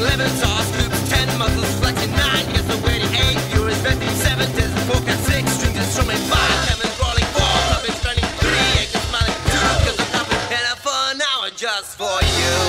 11 sauce, scoops 10 muscles, flexing 9, gets the weighty 8, viewers 57, there's 4 cat 6, strings and strumming 5, Kevin's rolling 4, topics spending 3, acres smiling 2, cause I'm coming in for an hour just for you.